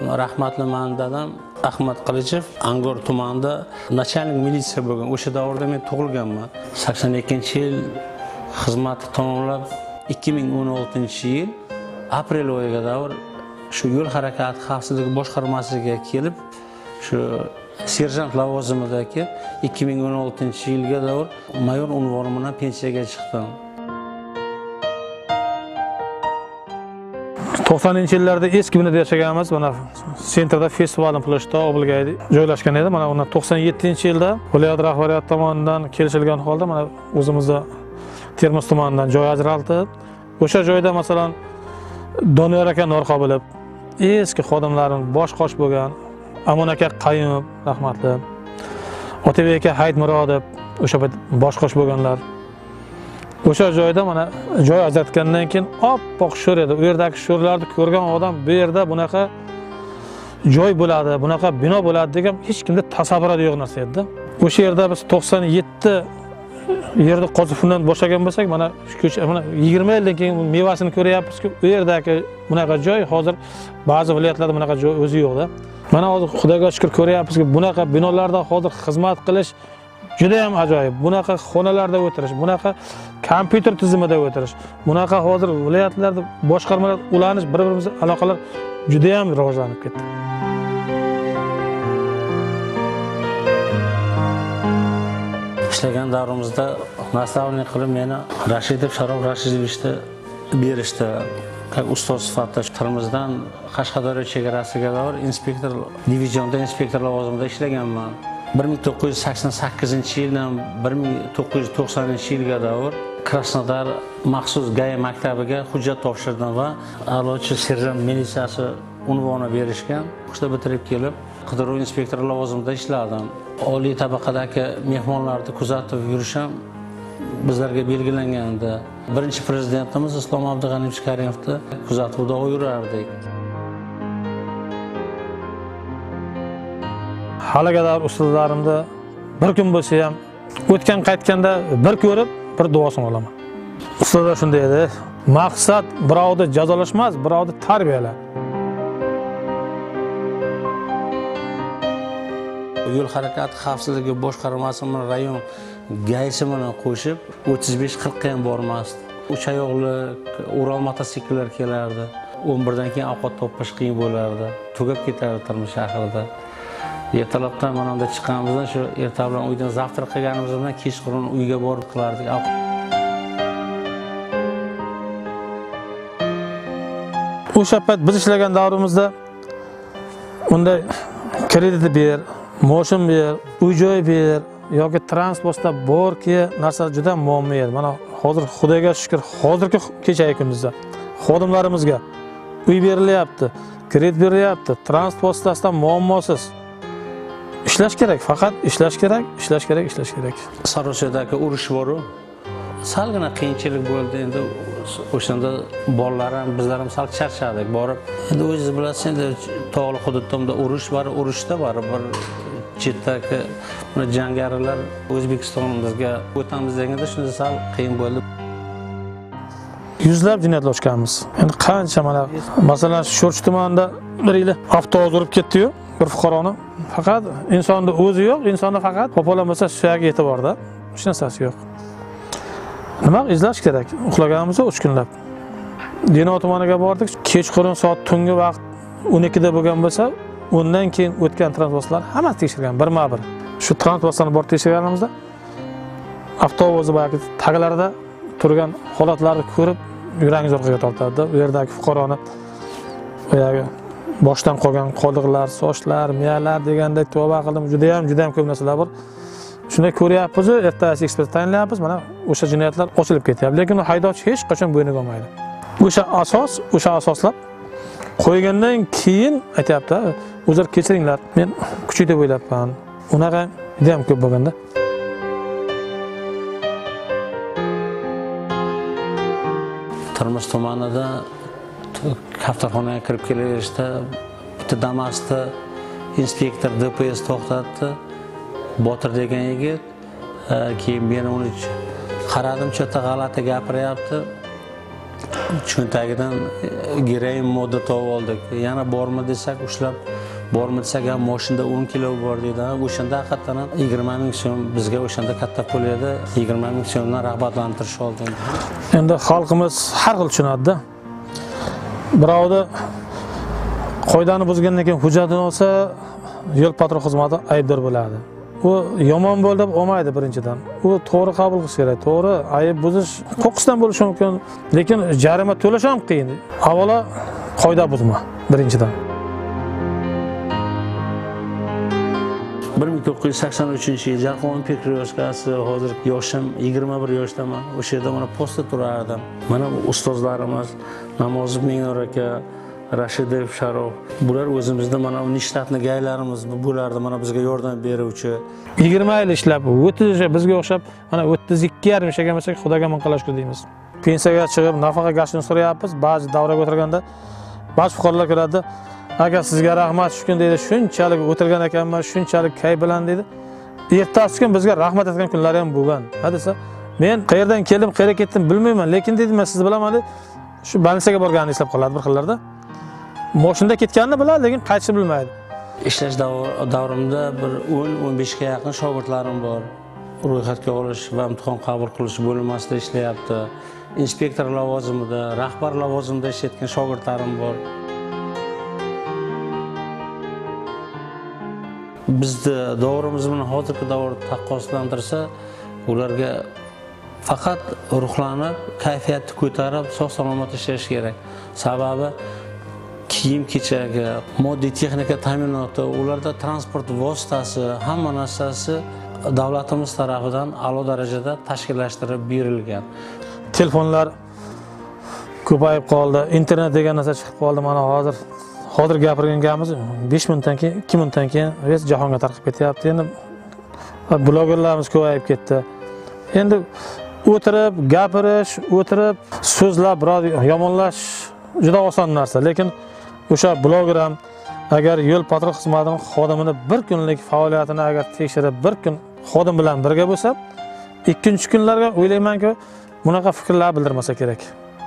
rahmatli mani dadam Ahmad Qilichev Angor tumanida начальник militsiya bo'lgan. O'sha davrda men tug'ilganman. 82-yil xizmatni tamomlab 2016-yil aprel oyiga davr shu yo'l harakati xavfsizligi boshqarmasiga kelib, shu serjant lavozimidagi 2016-yilga davr mayor unvoni bilan pensiyaga chiqdim. 90-yillarda eski binada yashaganmiz. Mana sentrda festivalning plashda obligaydi joylashgan edi. Mana undan 97-yilda viloyat rahbariyati tomonidan kelishilgan holda mana o'zimizda Termiz tumanidan joy ajraldi. O'sha joyda masalan Doniyor aka Norqobilov, eski xodimlarim bosh qosh bo'lgan Amun aka Qayumov rahmatli, Otabek aka Haydmurodov o'sha bosh qosh bo'lganlar. O'sha joyda mana joy ajratgandan keyin oppoq sho'r edi. U yerdagi sho'rlarni ko'rgan odam bu yerda bunaqa joy bo'ladi, bunaqa bino bo'ladi degan hech kimda tasavvurot yo'q narsa edi. O'sha yerda biz 97 yerda qozifdan boshlagan bo'lsak, mana shu ko'cha mana 20 yildan keyin mevasini ko'ryapmiz-ku, u yerdagi bunaqa joy hozir ba'zi viloyatlarda bunaqa joy o'zi yo'q-da. Mana hozir Xudoga shukr ko'ryapmiz-ki, bunaqa binolarda hozir xizmat qilish juda ham ajoyib. Bunaqa xonalarda o'tirish, bunaqa kompyuter tizimida o'tirish, bunaqa hozir viloyatlarda boshqarmalar ulanish, bir-birimizga aloqalar juda ham rivojlanib ketdi. İşlagan davrimizda nastavnik qilib meni Rashidov Sharof Rashidovичni berishdi. Ustoz sifatida Termizdan Qashqadaryo chegarasiga davr inspektor divizionda inspektor lavozimida ishlaganman. 1988-yildan 1990-yilga davr Krasnodar maxsus GAI maktabiga hujjat topshirdim va a'lochi serjant militsiyasi unvoni berishgan. O'shda bitirib kelib, qidiruv inspektori lavozimida ishladim. Oliy tabaqadagi mehmonlarni kuzatib yurishim bizlarga belgilangandi. Birinchi prezidentimiz Islom Abdug'aniyevich Karimovni kuzatuvda yurardik. Haliga davr ustozlarimda bir kun bo'lsa ham o'tgan qaytganda bir ko'rib, bir duosini olaman. Ustozlar shunday edi. Maqsad birovni jazolash emas, birovni tarbiyalash. Yo'l harakati xavfsizligi boshqarmasi bilan rayon gaisi bilan qo'shib 35-40 ga ham bormasdi. 3 oyoqli Ural mototsikllar kelardi. 11 dan keyin ovqat topish qiyin bo'lardi. Tugab ketardi Termiz shahrida. Ertalabdan mana bunda chiqqanimizdan shu erta bilan uydan zavtrak qilganimiz bilan kechqurun uyga borib qilardik. O'sha payt biz ishlagan davrimizda unda kredit ber, mo'shin ber, uy-joy ber yoki transportda borki narsa juda muammo edi. Mana hozir Xudoga shukr, hozirgi kechagi kunduzda xodimlarimizga uy berilyapti, kredit berilyapti, transport sitasidan muammosiz. İşlash kerak, faqat ishlash kerak, ishlash kerak, ishlash kerak. Sarosiyadagi urush bor-ku. Salgina qiyinchilik bo'ldi. Endi o'shanda bolalar ham, bizlar ham sal charchadik borib. Endi o'zingiz bilasiz, endi tog'li hududda urush bor, urushda bor. Bir chetdagi jangarilar O'zbekistonimizga o'tamiz deganda shunda sal qiyin bo'ldi. Yuzlab jinoyatlar ochganmiz. Endi qancha mana masalan Sho'rchi tumanida bir yil avtobus urib ketdi-yu, bir fuqaroni. Faqat insonda o'zi yo'q, insonda faqat qo'polanmasa suyagi yetib borda. Hech narsasi yo'q. Nima izlash kerak? Uxlaganimizda 3 kunlab. Denov tumaniga bordik. Kechqurun soat tungi vaqt 12 da bo'lgan bo'lsa, undan keyin o'tgan transportlar hammasi tekshirgan, birma-bir. Shu transportlarni borib tekshirganimizda avtobus bo'yagi taglarida turgan holatlarni ko'rib, yurangiz orqaga tortadi. U yerdagi fuqaroni bo'yagi boshdan qolgan qoliqlar, sochlar, miyalar degandek tavba qildim. Juda ham ko'p narsalar bor. Shuni ko'ryapmiz, ertasi ekspert tayinlayapmiz. Mana o'sha jinoyatlar ochilib ketyapti, lekin haydovchi hech qachon bo'yniga olmaydi. O'sha asoslab qo'ygandan keyin aytayapti, o'zlar kechiringlar, men kuchaytirib o'ylabman. Unaqa juda ham ko'p bo'lganda. Termiz tumanida kaftarxonaga kirib kelaverishda bitta Damas'da inspektor DPS to'xtatdi. Botir degan yigit, keyin men uni qaradim, chota g'alati gapiryapti. cho'ntagidan giroin modda topib oldik. Yana bormi desak, ushlab bormi desak, ham mashinada 10 kilo bor deydi. O'shanda haqiqatan 20 ming so'm bizga o'shanda katta pul edi. 20 ming so'mdan rag'batlantirish oldi. Endi xalqimiz har xil tushunadi-da. Birovni qoidani buzgandan keyin hujjatini olsa, yo'l patrul xizmati aybdor bo'ladi. U yomon bo'ldi deb olmaydi birinchidan. U to'g'ri qabul qilish kerak. To'g'ri, ayb buzish to'qqizdan bo'lishi mumkin, lekin jarima to'lash ham qiyin. Avvalo qoida buzma birinchidan. 1983-yil Jarqon Pekryoskasi, hozir yoshim 21 yoshdaman. O'sha yerda mana postda turardim. Mana bu ustozlarimiz Namozov Minor aka, Rashidov Sharof, bular o'zimizda mana bu nishtatni gaylarimiz bo'lardi, mana bizga yordam beruvchi. 20 yil ishlab, 30 bizga o'xshab, mana 32,5 ishlagan bo'lsak, Xudoga ming qalashku deymiz. Pensiyaga chiqib, nafaqa gashini so'rayapmiz. Ba'zi davraga o'tirganda ba'zi fuqarolar keladi. Aka sizga rahmat shu kun deydi, shunchalik o'tirgan ekanman, shunchalik kay bilan deydi. Ertasi kun bizga rahmat aytgan kunlar ham bo'lgan. Ha desa, men qayerdan keldim, qayerga ketdim bilmayman, lekin deydi, men sizni bilaman deb shu больницаga borganini eslab qoladi bir xillarda. Mashinada ketganini biladi, lekin qaytishni bilmaydi. Ishlash davrimda bir 10-15 ga yaqin shogirdlarim bor. Ro'yxatga olish va imtihon qabul qilish bo'linmasida ishlayapti. Inspektor lavozimida, rahbar lavozimida ishlayotgan shogirdlarim bor. Bizni davrimiz bilan hozirgi davr taqqoslantirsa, ularga faqat ruhlanib, kayfiyatni ko'tarib, sog' salomat ishlash kerak. Sababi kiyim-kechagi, moddiy texnika ta'minoti, ularda transport vositasi, hamma narsasi davlatimiz tarafidan a'lo darajada tashkillashtirib berilgan. Telefonlar ko'payib qoldi, internet degan narsa chiqib qoldi. Mana hozir gapirgan gapimiz 5 minutdan keyin, 2 minutdan keyin res jahonga tarqib ketyapti. Endi blogerlarimiz ko'payib ketdi. Endi o'tirib, gapirish, o'tirib, so'zlab, biroz yomonlash juda oson narsa, lekin o'sha bloger ham agar yo'l patrul xizmatining xodimini bir kunlik faoliyatini agar tekshirib, bir kun xodim bilan birga bo'lsa, ikkinchi kunlarga o'ylaymanki, bunaqa fikrlar bildirmasa kerak.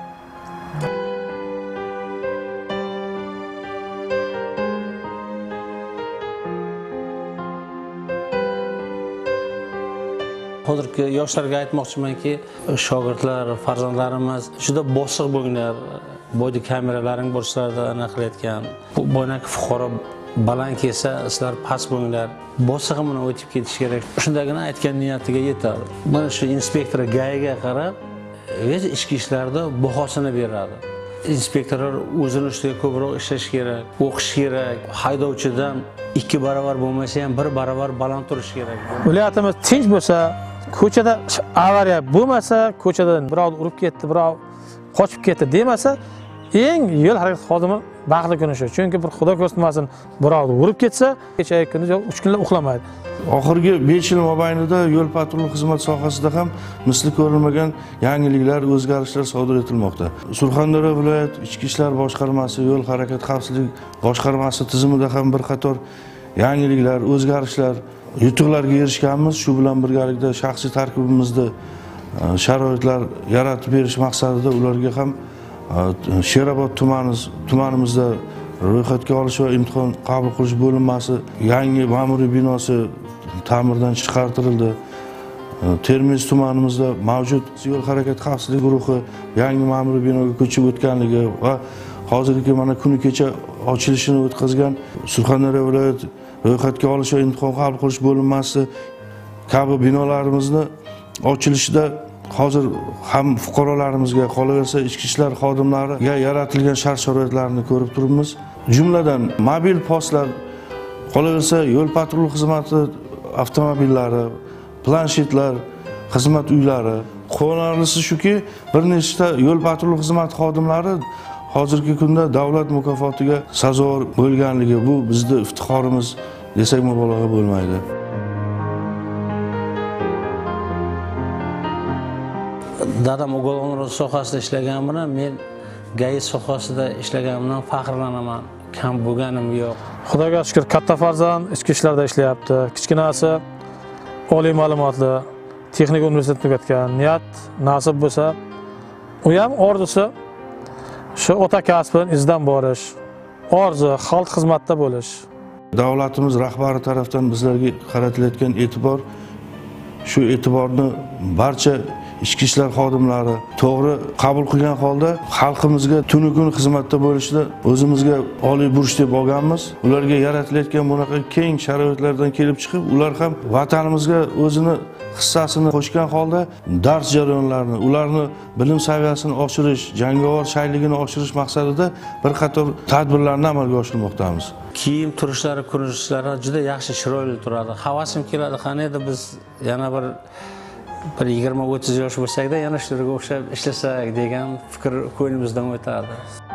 Hozirgi yoshlarga aytmoqchimanki, shogirdlar, farzandlarimiz juda bosiq bo'linglar. Boyda kameralaring bo'lsalarda aniqlayotgan. Bu boynak fuqaro baland kelsa, sizlar past bo'linglar. Bosig'i bilan o'tib ketish kerak. Shundagina aytgan niyatiga yetadi. Mana shu inspektor GAIga qarab, o'z ichki ishlarda bahosini beradi. Inspektorlar o'zini ustiga ko'proq ishlash kerak, o'qish kerak. Haydovchidan 2 barobar bo'lmasa ham 1 barobar baland turish kerak. Viloyatimiz tinch bo'lsa, ko'chada avariya bo'lmasa, ko'chadan birov urib ketdi, birov qochib ketdi demasa, eng yo'l harakat xodimi baxtli kunishi. Chunki bir xudo ko'rsatmasin, birovni urib ketsa, kecha kunduz 3 kunlar uxlamaydi. Oxirgi 5 yil mobaynida yo'l patrul xizmat sohasida ham misli ko'rilmagan yangiliklar, o'zgarishlar sodir etilmoqda. Surxondaryo viloyat Ichki ishlar boshqarmasi, yo'l harakat xavfsizlik boshqarmasi tizimida ham bir qator yangiliklar, o'zgarishlar, yutuqlarga erishganmiz. Shu bilan birgalikda shaxsiy tarkibimizda sharoitlar yaratib berish maqsadida ularga ham Sherobod tumanimizda ro'yxatga olish va imtihon qabul qilish bo'linmasi yangi ma'muriy binosi ta'mirdan chiqartirildi. Termiz tumanimizda mavjud yo'l harakat xavfsizlik guruhi yangi ma'muriy binoga ko'chib o'tganligi va hozirgi mana kuni kecha ochilishini o'tkazgan Surxondaryo viloyat ro'yxatga olish va imtihon qabul qilish bo'linmasi kabi binolarimizni ochilishida hozir ham fuqarolarimizga, qolaversa ichki ishlar xodimlariga yaratilgan shart-sharoitlarni ko'rib turibmiz. Jumladan mobil postlar, qolaversa yo'l patrul xizmati avtomobillari, planshetlar, xizmat uylari. Quvonarlisi shuki, bir nechta yo'l patrul xizmat xodimlari hozirgi kunda davlat mukofotiga sazovor bo'lganligi bu bizning iftixorimiz desak mubolag'a bo'lmaydi. Dadam uyg'onlar sohasida ishlagan bilan men GAI sohasida ishlaganimdan faxrlanaman. Kam bo'lganim yo'q. Xudoga shukr, katta farzand ichki ishlarda ishlayapti. Kichkinasi oliy ma'lumotli texnik universitetni tugatgan. Niyat nasib bo'lsa u ham orzusi shu ota kasbidan izdan borish, orzu xalq xizmatida bo'lish. Davlatimiz rahbari tarafdan bizlarga qaratilayotgan e'tibor, shu e'tiborni barcha ichki ishlar xodimlari to'g'ri qabul qilgan holda xalqimizga tunu kun xizmatda bo'lishni o'zimizga oliy burch deb olganmiz. Ularga yaratilayotgan bunaqa keng sharoitlardan kelib chiqib, ular ham vatanimizga o'zini hissasini qo'shgan holda dars jarayonlarini, ularni bilim saviyasini oshirish, jangovar shayligini oshirish maqsadida bir qator tadbirlarni amalga oshirmoqdamiz. Kiyim turishlari, ko'rinishlari juda yaxshi, chiroyli turadi. Havasim keladi, qani edi biz yana bir 20-30 yosh bo'lsak-da yana shularga o'xshab ishlasak degan fikr ko'nglimizdan o'tadi.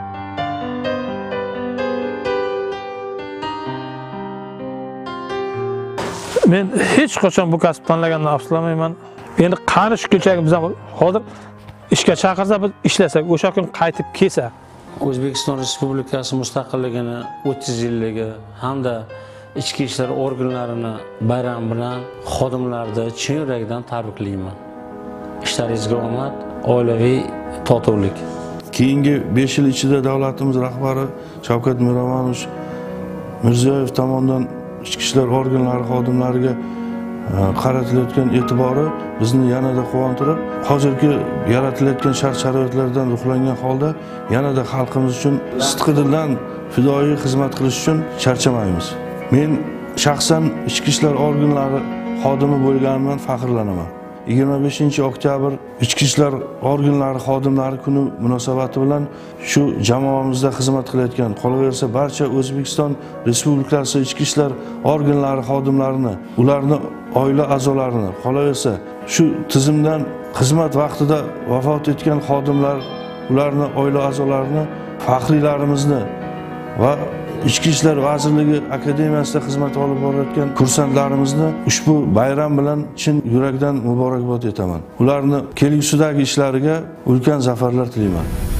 Men hech qachon bu kasb tanlagandan afsuslamayman. Endi qani shu ko'chaga biz hozir ishga chaqirsa, biz ishlasak, o'sha kun qaytib kelsa, O'zbekiston Respublikasi mustaqilligini 30 yilligi hamda ichki ishlar organlarini bayram bilan xodimlarni chin yurakdan tabriklayman. Ishlaringizga omad, oilaviy totuvlik. Keyingi 5 yil ichida davlatimiz rahbari Shavkat Miromonovich Mirziyoyev tomonidan ichki ishlar organlari xodimlariga qaratilayotgan e'tibori bizni yanada quvontirib, hozirgi yaratilayotgan shart-sharoitlardan ruhlangan holda yanada xalqimiz uchun sidqidildan fidoyi xizmat qilish uchun charchamaymiz. Men shaxsan ichki ishlar organlari xodimi bo'lganimdan faxrlanaman. 25-oktyabr ichki ishlar organlari xodimlari kuni munosabati bilan shu jamoamizda xizmat qilayotgan, qolaversa barcha O'zbekiston Respublikasi ichki ishlar organlari xodimlarini, ularni oila a'zolarini, qolaversa shu tizimdan xizmat vaqtida vafot etgan xodimlar, ularni oila a'zolarini, faxriylarimizni va Ichki ishlar vazirligi akademiyasida xizmat olib borayotgan kursantlarimizni ushbu bayram bilan chin yurakdan muborakbod etaman. Ularni kelgusidagi ishlariga ulkan zafarlar tilayman.